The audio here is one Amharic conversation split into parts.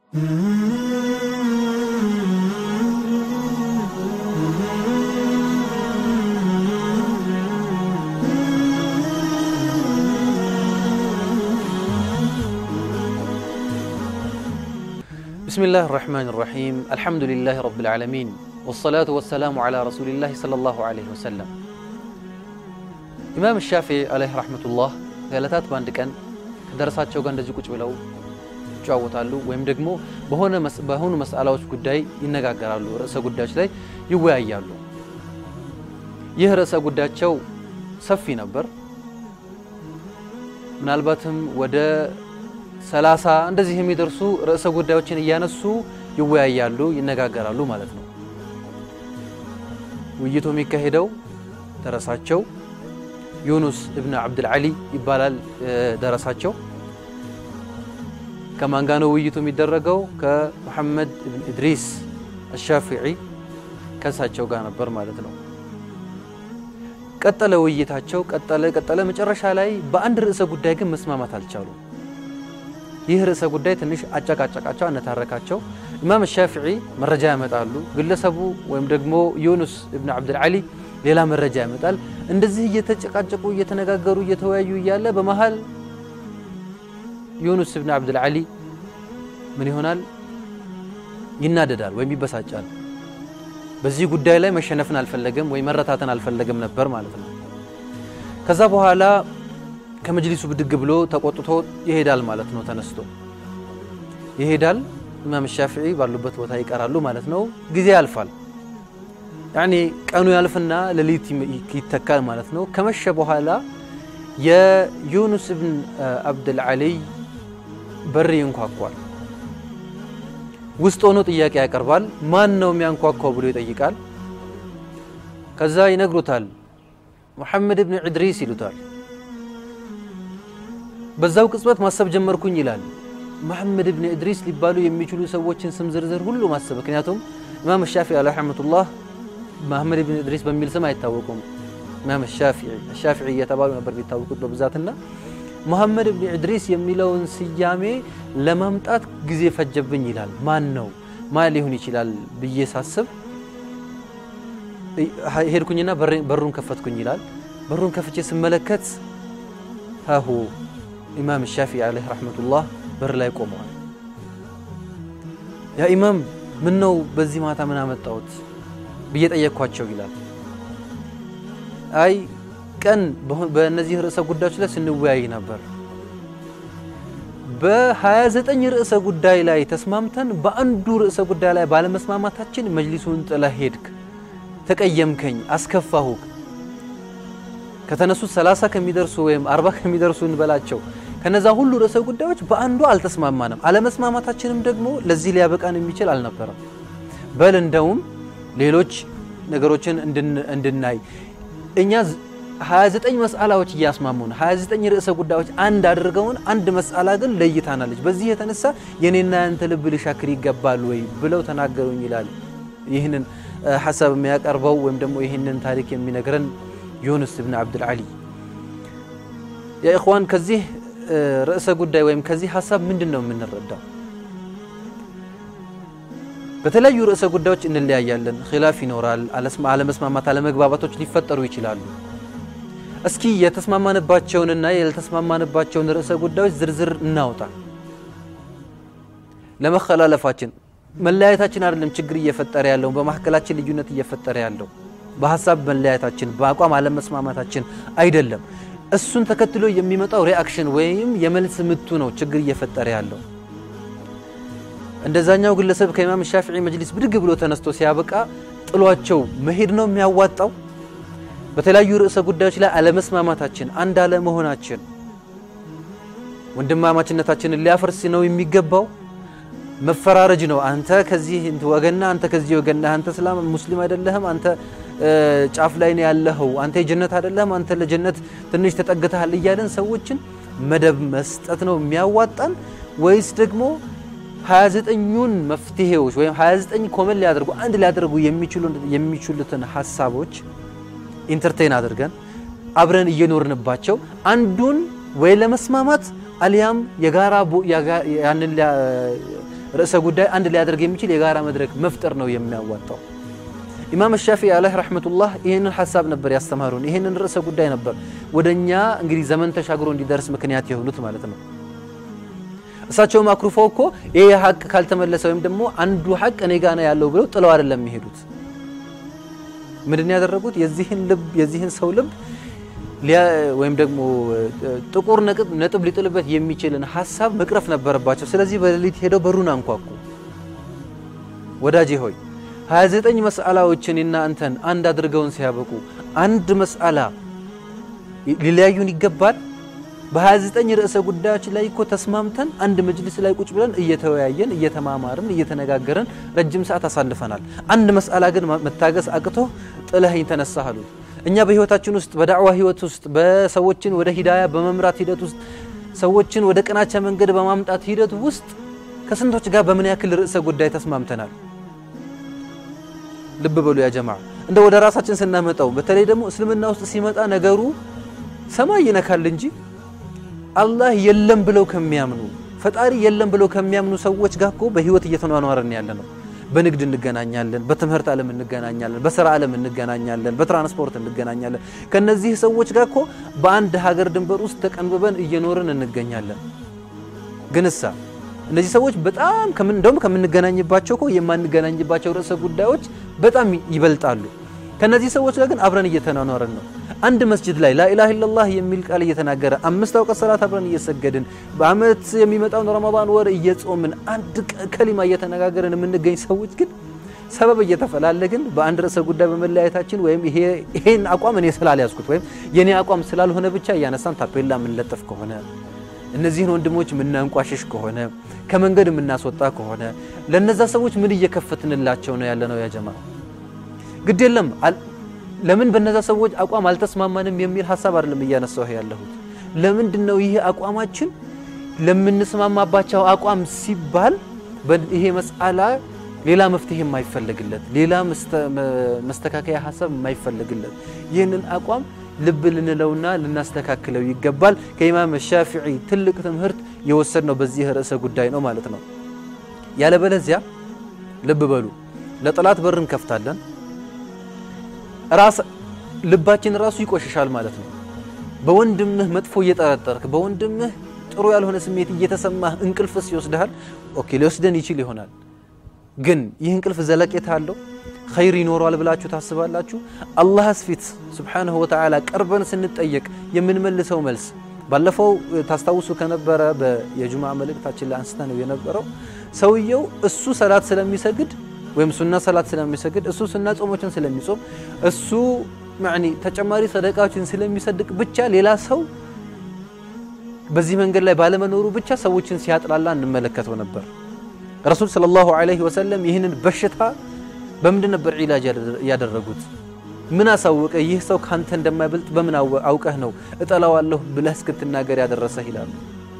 بسم الله الرحمن الرحيم الحمد لله رب العالمين والصلاة والسلام على رسول الله صلى الله عليه وسلم إمام الشافعي عليه رحمة الله ثلاثات باندكن درسات شوغان دزي ቁጭ ብለው ጫወታሉ ወይም ደግሞ በሆነ መስአላዎች ጉዳይ ይነጋገራሉ ርዕሰ ጉዳዮች ላይ ይወያያሉ ይህ ርዕሰ ጉዳያቸው ሰፊ ነበር ምናልባትም ወደ 30 እንደዚህ የሚደርሱ ርዕሰ ጉዳዮችን እያነሱ ይወያያሉ ይነጋገራሉ ማለት ነው ውይይቱ የሚካሄደው ደረሳቸው ዩኑስ ኢብኑ አብዱል አሊ ይባላል ደረሳቸው كمان كانوا ويجتوا ميدرجوا كمحمد بن إدريس الشافعي كساتشو كان برمالتنا قتلوا ويجتاتشو قتله مجرش علي بأند رأس قداي كم مسمى ما تالشالو يه رأس قداي تنش أجاك أنا تحركاتشو إمام الشافعي مرجع متقالو قل سبو ويمدقمو يونس ابن عبد العلي ليلا مرجع متقال اندزي يتجاكو يتناغغرو يتويايو يالا بمحل يونس ابن عبد العلي من يهونال يناددال ويم يبساጫል በዚህ ጉዳይ ላይ መሸነፍን አልፈለገም ወይ መረታተን አልፈለገም ነበር ማለት ነው ከዛ በኋላ ከመጅሊሱ ብድግ ብሎ ተቆጥቶ ይሄዳል ማለት ነው ተነስቶ ይሄዳል ኢማም ሻፊዒ ባሉበት ቦታ ይቀራሉ ማለት ነው ጊዜ ያልፋል يعني ቀኑ ያልፍና ለሊት ይተካል ማለት ነው ከመሸ በኋላ የዩኑስ ኢብኑ አብዱል አሊ በር ይንኳኳል ውስጥ ሆኖ ጥያቄ ያቀርባል ማን ነው የሚያንኳኳው ብሎ ይጠይቃል ከዛ ይነግሩታል መሐመድ ኢብኑ ኢድሪስ ይሉታል በዛው ቅጽበት ማሰብ ጀመርኩኝ ይላል መሐመድ ኢብኑ ኢድሪስ ሊባሉ የሚችሉ ሰዎችን ስም ዝርዝር ሁሉ ማሰብ ምክንያቱም ኢማም ሻፊዒ አለይሂ ረህመቱላህ መሐመድ ኢብኑ ኢድሪስ በሚል ስም አይታወቁም ኢማም ሻፊዒ የተባሉ ነበር ቢታወቁት በብዛትና محمد بن إدريس يميلون سيامي لمامطات ጊዜ ፈጀብኝ ይላል ማን ነው ማን ሊሆን ይችላል በየሳስብ ሄድኩኝና በሩን ከፈትኩኝ ይላል በሩን ከፍቼ ስመለከት ታሁ ኢማም ሻፊዒ አለይሂ ረህመቱላህ በር ላይ ቆመዋል ያ ኢማም ምን ነው በዚህ ማታ ምን አመጣውት በየጠየቅኳቸው ይላል አይ كان بنزيه رئيس قداش لا سنوياي نبر بهذا رئيس قداي لا تسمامتن بأندو رئيس قداي لا بعلم اسماماتاتشين مجلسون تلاهيدك تكأيمكني أسكفهوك كتنسو 3 كم يدرسوا ويم 4 كم يدرسون بلاتشو كان زاهولو رئيس قدايوش بأندو على تسمامانم على مسماماتاتشينم دغمو لذي ليابق أن يميشل አልነበረም بل እንደውም ሌሎች ነገሮችን እንድናይ እኛ 29 መስአላዎች ያስማሙን 29 ርዕሰ ጉዳዮች አንድ አድርገውን አንድ መስአላ ግን ለይታናለች በዚህ የተነሳ የኔና ያንተ ልብ ሊሻክር ይገባል ወይ ብለው ተናገሩኝ ይላል ይሄንን ሐሳብ የሚያቀርበው ወይም ደግሞ ይሄንን ታሪክ የሚነግረን ዩኑስ ኢብኑ አብዱል አሊ ያ ኢኽዋን ከዚህ ርዕሰ ጉዳይ ወይም ከዚህ ሐሳብ ምንድነው የምንረዳው በተለያዩ ርዕሰ ጉዳዮች እንለያያለን ኺላፍ ይኖራል አለመስማማት አለመግባባቶች ሊፈጠሩ ይችላሉ እስኪ የተስማማንባቸውንና ያልተስማማንባቸውን ርዕሰ ጉዳዮች ዝርዝር እናውጣ ለመخላለፋችን መለያየታችን አይደለም ችግር እየፈጠረ ያለው በማህከላችን ልዩነት እየፈጠረ ያለው በሐሳብ መለያየታችን በአቋም አለመስማማታችን አይደለም እሱን ተከትሎ የሚመጣው ሪአክሽን ወይም የመልስ ምቱ ነው ችግር እየፈጠረ ያለው እንደዛኛው ግለሰብ ከኢማም ሻፊዒ መጅሊስ ብድግ ብሎ ተነስቶ ሲያበቃ ጥሏቸው መሄድ ነው የሚያዋጣው በተለያዩ ርዕሰ ጉዳዮች ላይ አለመስማማታችን አንድ አለመሆናችን ወንድማማችነታችንን ሊያፈርስ ነው የሚገባው መፈራረጅ ነው አንተ ከዚህ ወገንና አንተ ከዚህ ወገንና አንተ እስላም ሙስሊም አይደለህም አንተ ጫፍ ላይ ነው ያለኸው አንተ የጀነት አይደለህም አንተ ለጀነት ትንሽ ተጠግተሃል ይያለን ሰዎችን መደብ መስጠት ነው የሚያዋጣን ወይስ ደግሞ 29ኙን መፍትሄዎች ወይ 29 ኮመን ሊያደርጉ አንድ ሊያደርጉ የሚችሉትን ሐሳቦች ኢንተርቴይን አድርገን አብረን እየኖርንባቸው አንዱን ወይ ለመስማማት አልያም የጋራ ያንን ርዕሰ ጉዳይ አንድ ሊያደርግ የሚችል የጋራ መድረክ መፍጠር ነው የሚያዋጣው ኢማም الشافعي عليه رحمه الله ይሄንን ሐሳብ ነበር ያስተማሩን ይሄንን ርዕሰ ጉዳይ ነበር ወደኛ እንግዲህ ዘመን ተሻግሮ እንዲደርስ ምክንያት የሆኑት ማለት ነው እሳቸው ማክሩፈው እኮ ይሄ ሐቅ ካልተመለሰ ወይም ደግሞ አንዱ ሐቅ እኔ ጋር ነው ያለው ብለው ጥለው አይደለም የሚሄዱት ምንድን ያደረጉት የዚህን ሰው ልብ ወይም ደግሞ ጥቁር ነጥብ ሊጥልበት የሚችልን ሐሳብ መቅረፍ ነበረባቸው ስለዚህ በሌሊት ሄደው በሩን አንኳኩ ወዳጄ ሆይ 29 መስአላዎችንና አንተን አንድ አድርገውን ሲያበቁ አንድ መስአላ ሊለያዩን ይገባል በ29 ርዕሰ ጉዳዮች ላይ እኮ ተስማምተን አንድ መጅልስ ላይ ቁጭ ብለን እየተወያየን እየተማማርን እየተነጋገርን ረጅም ሰዓት አሳልፈናል አንድ መስአላ ግን መታገስ አቅቶ ጥለህኝ ተነሳሃሉ እኛ በህይወታችን ውስጥ በዳዕዋ ህይወት ውስጥ በሰዎችን ወደ ሂዳያ በመምራት ሂደት ውስጥ ሰዎችን ወደ ቀናቻ መንገድ በማምጣት ሂደት ውስጥ ከስንቶች ጋር በምን ያክል ርዕሰ ጉዳይ ተስማምተናል ልብ በሉ ያ ጀማዓ እንደ ወደ ራሳችን ስናመጣው በተለይ ደግሞ እስልምና ውስጥ ሲመጣ ነገሩ ሰማይ ይነካል እንጂ አላህ የለም ብለው ከሚያምኑ ፈጣሪ የለም ብለው ከሚያምኑ ሰዎች ጋር እኮ በህይወት እየተኗኗርን ያለነው በንግድ እንገናኛለን በትምህርት ዓለም እንገናኛለን በሥራ ዓለም እንገናኛለን በትራንስፖርት እንገናኛለን ከነዚህ ሰዎች ጋር እኮ በአንድ ሀገር ድንበር ውስጥ ተቀንብበን እየኖርን እንገኛለን ግንሳ እነዚህ ሰዎች በጣም ከምንገናኝባቸው እኮ የማንገናኝባቸው ርዕሰ ጉዳዮች በጣም ይበልጣሉ ከነዚህ ሰዎች ጋር ግን አብረን እየተኗኗርን ነው አንድ መስጂድ ላይ لا اله الا الله የሚል ቃል እየተናገረ አምስት አውቀት ሰላት አብረን እየሰገድን በአመት የሚመጣው ረመዳን ወር እየጾምን አንድ ከሊማ እየተነጋገረን የምንገኝ ሰዎች ግን ሰበብ እየተፈላለግን በአንድ ርዕሰ ጉዳይ በመለያየታችን ወይም ይሄን አቋም እኔ ስላልያዝኩት ወይም የኔ አቋም ስላልሆነ ብቻ ያነሳን ታፔላ ምን ለጥፍ ከሆነ እነዚህን ወንድሞች ምናንቋሽሽ ከሆነ ከመንገድ ምናስወጣ ከሆነ ለነዛ ሰዎች ምን እየከፈትንላቸው ነው ያለነው ያ ጀማዓ ግድ የለም ለምን በነዛ ሰዎች አቋም አልተስማማንም የሚል ሐሳብ አይደለም እያነሳው ያለሁት ለምንድነው ይሄ አቋማችን ለምንስማማባቸው አቋም ሲባል ይሄ መስአላ ሌላ መፍትሄ የማይፈልግለት ሌላ መስተካከያ ሐሳብ የማይፈልግለት ይሄንን አቋም ልብ ልንለውና ልናስተካክለው ይገባል ከኢማም الشافعي ትልቅ ትምህርት የወሰድነው በዚህ ርዕሰ ጉዳይ ነው ማለት ነው ያለበለዚያ ልብ በሉ ለጠላት በርን ከፍታለን ራስ ልባችን ራሱ ይቆሽሻል ማለት ነው በወንድምህ መጥፎ እየጠረጠርክ በወንድምህ ጥሩ ያልሆነ ስሜት እየተሰማህ እንቅልፍስ ይወስዳል ኦኬ ሊወስደን ይችል ይሆናል ግን ይህ እንቅልፍ ዘለቄታ አለው خير ይኖራል ብላችሁ ታስባላችሁ አላህ አስፊት Subhanahu Wa Ta'ala ቀርበን ስንጠየቅ የምንመልሰው መልስ ባለፈው ታስታውሱ ከነበረ በየጁማዓ መልእክታችን ላይ አንስተነው የነበረው ሰውየው እሱ ሰላት ስለሚሰግድ ወይም ሱና ሰላት ስለሚሰግድ እሱ ሱና ጾሞችን ስለሚጾም እሱ يعني ተጨማሪ ሰደቃዎችን ስለሚሰድቅ ብቻ ሌላ ሰው በዚህ መንገድ ላይ ባለመኖሩ ብቻ ሰዎችን ሲያጥላላ እንመለከተው ነበር ረሱል ሰለላሁ ዐለይሂ ወሰለም ይህንን በሽታ በመንደን ነበር ኢላጅ ያደረጉት ምን አሳወቀ ይህ ሰው ካንተ እንደማይበልጥ በምን አውቀህ ነው እጠላዋለሁ ብለህ እስክትናገር ያደረሰህ ይላሉ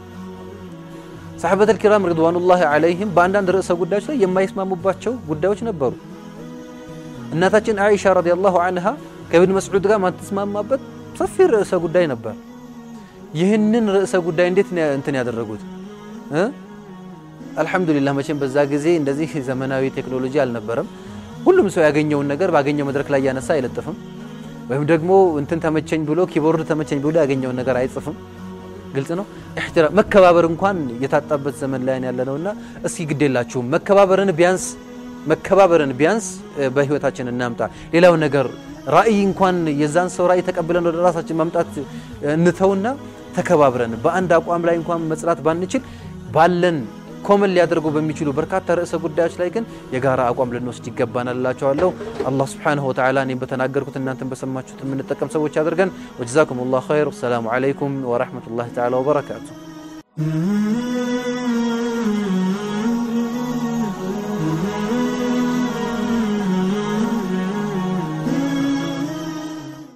ሰሃበተ الكرام رضوانالله عليهم በአንዳንድ ርዕሰ ጉዳዮች ላይ የማይስማሙባቸው ጉዳዮች ነበሩ እናታችን አይሻ ረዲየላሁ عنها ከኢብኑ መስዑድ ጋር ማትስማማበት ሰፊ ርዕሰ ጉዳይ ነበር ይህንን ርዕሰ ጉዳይ እንዴት እንትን ያደረጉት አልহামዱሊላህ መቼም በዛ ጊዜ እንደዚህ ዘመናዊ ቴክኖሎጂ አልነበረም ሁሉም ሰው ያገኘውን ነገር ባገኘው መድረክ ላይ ያነሳ አይለጥፍም ወይም ደግሞ እንትን ተመቸኝ ብሎ ኪቦርድ ተመቸኝ ብሎ ያገኘውን ነገር አይጽፍም ግልጽ ነው احترام መከባበር እንኳን የታጣበት ዘመን ላይ ያለነውና እስኪ ግዴላችሁ መከባበርን ቢያንስ በህይወታችን እናምጣ ሌላው ነገር ራእይ እንኳን የዛን ሰው ራእይ ተቀበለን ወደ ራሳችን ማምጣት እንተውና ተከባብረን በአንድ አቋም ላይ እንኳን መጽራት ባንችል ባለን ኮመን ሊያደርጉ በሚችሉ በርካታ ርዕሰ ጉዳዮች ላይ ግን የጋራ አቋም ልንወስድ ይገባናል እላችኋለሁ አላህ Subhanahu Wa Ta'ala እኔን በተናገርኩት እናንተን በሰማችሁት የምንጠቀም ሰዎች ያድርገን ወጀዛኩሙላሁ ኸይር ወሰላሙ አለይኩም ወራህመቱላሂ ተዓላ ወበረካቱ